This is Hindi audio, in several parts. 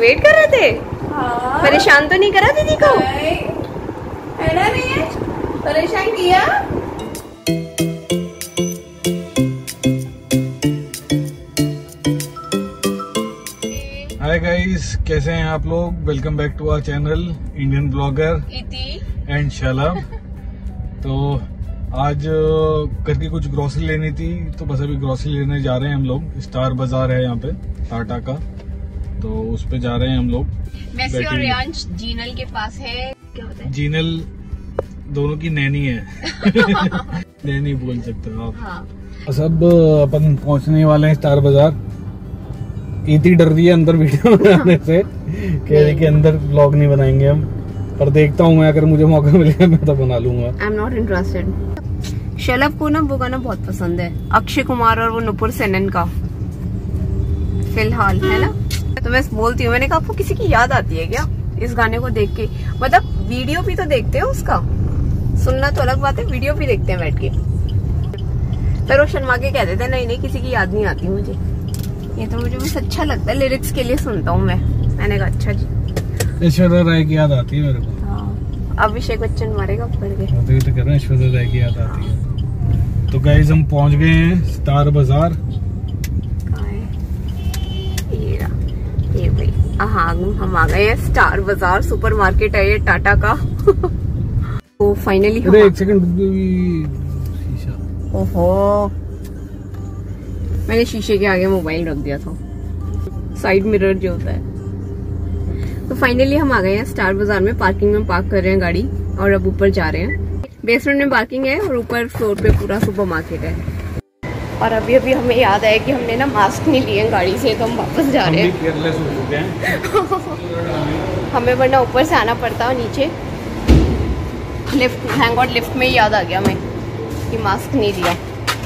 वेट कर रहे थे? हाँ। परेशान तो नहीं करा दीदी को? नहीं परेशान किया। हाय गाइस, कैसे हैं आप लोग? Welcome back to our channel Indian blogger Iti and Shalabh. तो आज घर की कुछ ग्रोसरी लेनी थी, तो बस अभी ग्रोसरी लेने जा रहे हैं हम लोग। स्टार बाजार है यहाँ पे टाटा का, तो उस पे जा रहे हैं हम लोग। मैसी और रियांश जीनल के पास है। क्या होता है? जीनल दोनों की नैनी है। नैनी बोल सकते हो आप। हाँ। सब अपन पहुंचने वाले हैं स्टार बाजार। इतनी डर रही है अंदर वीडियो बनाने से, कह रही कि अंदर व्लॉग नहीं बनाएंगे हम, पर देखता हूँ मैं, अगर मुझे मौका मिलेगा मैं तो बना लूंगा। I am not interested. Shalabh को ना वो गाना बहुत पसंद है, अक्षय कुमार और वो नुपुर सेनन का फिलहाल, है ना? तो मैं बोलती हूँ, मैंने कहा आपको किसी की याद आती है क्या इस गाने को देख के? मतलब वीडियो भी तो देखते हो उसका, सुनना तो अलग बात है, वीडियो भी देखते हैं बैठ के। पर वो शर्मा के कहते थे नहीं किसी की याद नहीं आती मुझे, ये तो मुझे बस अच्छा लगता है, लिरिक्स के लिए सुनता हूँ मैं। मैंने कहा अच्छा जी। ऐश्वर्या राय की याद आती है मेरे को। हाँ, अभिषेक बच्चन मारेगा ऊपर के। तो कह रहे हैं ऐश्वर्या राय की याद आती है। तो गाइस हम पहुंच गए हैं स्टार बाजार। ये भाई, हाँ हम आ गए हैं स्टार बाजार। सुपर मार्केट है ये टाटा का। तो फाइनली एक सेकंड, ओहो, मैंने शीशे के आगे मोबाइल रख दिया था, साइड मिरर जो होता है। तो फाइनली हम आ गए हैं स्टार बाजार में। पार्किंग में पार्क कर रहे हैं गाड़ी और अब ऊपर जा रहे हैं। बेसमेंट में पार्किंग है और ऊपर फ्लोर पे पूरा सुपर मार्केट है। और अभी हमें याद आया कि हमने ना मास्क नहीं लिए गाड़ी से, तो हम वापस जा रहे हैं। केयरलेस हो चुके हैं। हमें वरना ऊपर से आना पड़ता है नीचे। लिफ्ट, थैंक गॉड लिफ्ट में ही याद आ गया मैं कि मास्क नहीं लिया।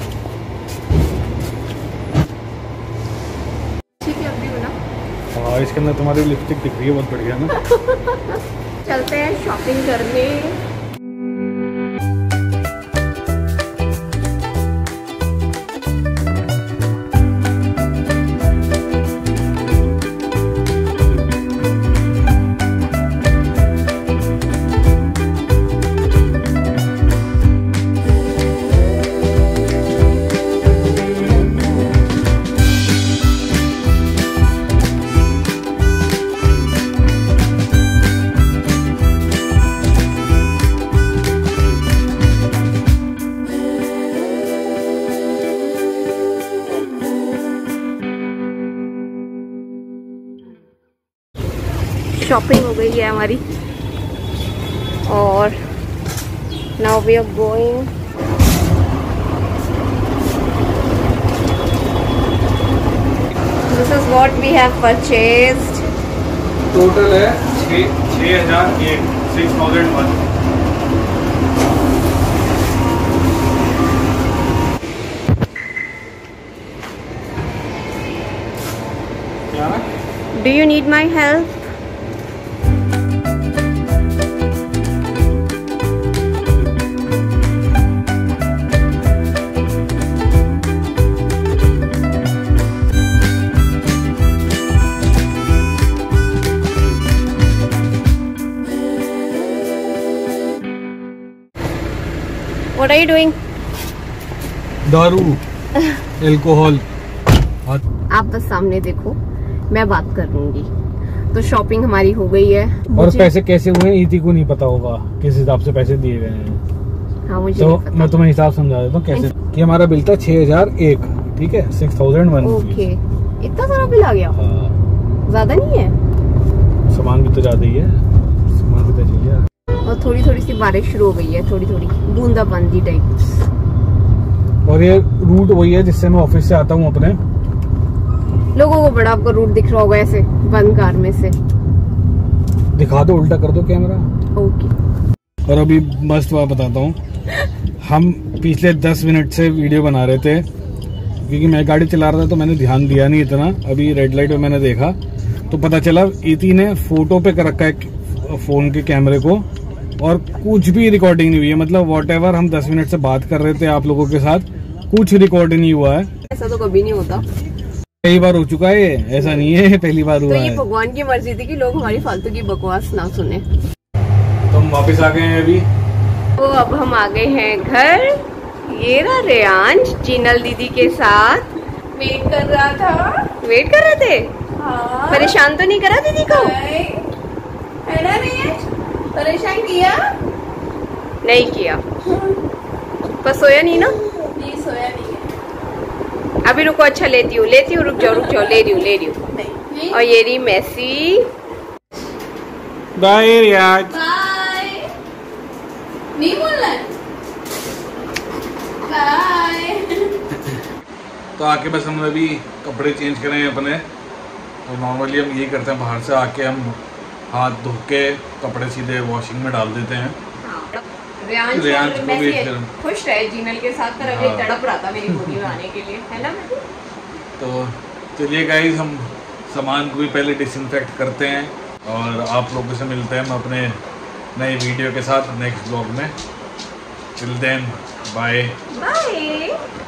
हाँ, इसके अंदर तुम्हारी लिपस्टिक दिख रही है, बहुत बढ़िया ना। चलते हैं शॉपिंग करने। शॉपिंग हो गई है हमारी और now we are going. This is what we have purchased. Total है 6001, 6001। Do you need my help? What are you doing? दारू, अल्कोहल। आप बस सामने देखो, मैं बात कर लूंगी। तो शॉपिंग हमारी हो गई है। और पैसे कैसे हुए इति को नहीं पता होगा, किस हिसाब से पैसे दिए गए हैं। हाँ, मुझे तो नहीं पता। मैं तुम्हें हिसाब समझा देता हूँ कैसे। कि हमारा बिल था 6001, ठीक है, 6001। ओके, इतना सारा बिल आ गया? हाँ, ज्यादा नहीं है। सामान भी तो ज्यादा ही है, सामान भी तो चाहिए। और थोड़ी थोड़ी सी बारिश शुरू हो गई है, थोड़ी थोड़ी बूंदाबांदी टाइप। और ये रूट वही है जिससे मैं ऑफिस से आता हूँ अपने। लोगों को बड़ा आपको रूट दिख रहा होगा ऐसे बंद कार में से। दिखा दो, उल्टा कर दो कैमरा। ओके। और अभी मस्त बात बताता हूँ, हम पिछले 10 मिनट से वीडियो बना रहे थे, क्योंकि मैं गाड़ी चला रहा था तो मैंने ध्यान दिया नहीं इतना। अभी रेड लाइट में मैंने देखा तो पता चला इति ने फोटो पे कर रखा है फोन के कैमरे को, और कुछ भी रिकॉर्डिंग नहीं हुई है। मतलब व्हाटएवर हम 10 मिनट से बात कर रहे थे आप लोगों के साथ, कुछ रिकॉर्ड नहीं हुआ है। ऐसा तो कभी नहीं होता। कई बार हो चुका है, ऐसा नहीं है पहली बार तो हुआ ये है। भगवान की मर्जी थी कि लोग हमारी फालतू की बकवास ना सुने। तो हम वापस आ गए हैं अभी। तो अब हम आ गए हैं घर। ये रहा रेयांश जीनल दीदी के साथ वेट कर रहा था। वेट कर रहे थे। हाँ। परेशान तो नहीं करा दीदी को? है ना रियांश? परेशान किया? नहीं किया, पर सोया नहीं ना। ये सोया नहीं है। अभी रुको, अच्छा लेती हूँ रुक जाओ ले रही हूँ। नहीं। और ये रही मैसी। बाय रियाज। बाय। नहीं बोलना है? बाय। तो आके बस हम अभी कपड़े चेंज करें अपने। तो नॉर्मली हम यही करते हैं, बाहर से आके हम हाथ धो के कपड़े सीधे वॉशिंग में डाल देते हैं। रेयांश रेयांश और को भी मैसी खुश रहे जीनल के साथ, पर अभी हाँ। तड़प रहा था मेरी गोदी में आने के लिए, है ना। तो चलिए गाइस, हम सामान को भी पहले डिसइंफेक्ट करते हैं और आप लोगों से मिलते हैं हम अपने नए वीडियो के साथ नेक्स्ट ब्लॉग में। Till then bye. बाय।